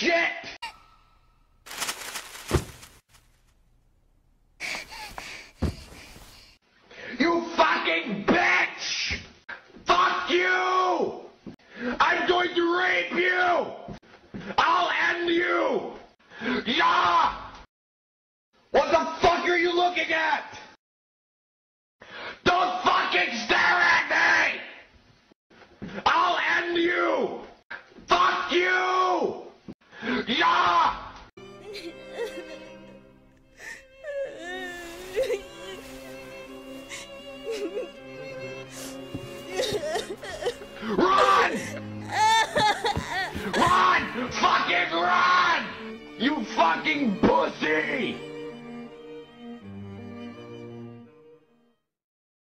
shit! You fucking bitch! Fuck you! I'm going to rape you! I'll end you! Yeah! What the fuck are you looking at? Don't fucking stare at me! I'll end you! Fuck you! Yeah!